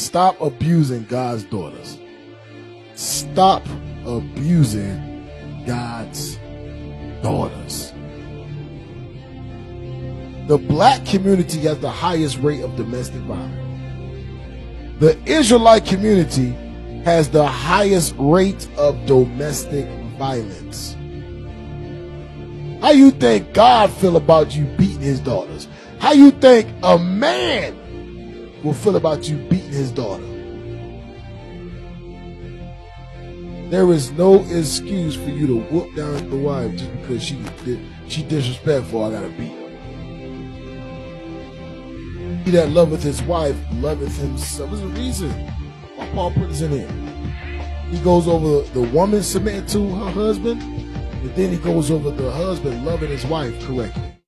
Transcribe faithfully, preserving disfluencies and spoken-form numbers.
Stop abusing God's daughters. Stop abusing God's daughters. The black community has the highest rate of domestic violence. The Israelite community has the highest rate of domestic violence. How you think God feel about you beating his daughters? How you think a man will feel about you beating his daughter? There is no excuse for you to whoop down the wife just because she she disrespectful. I gotta beat her. He that loveth his wife loveth himself. There's a reason why Paul put this in here. He goes over the woman submitting to her husband, and then he goes over the husband loving his wife correctly.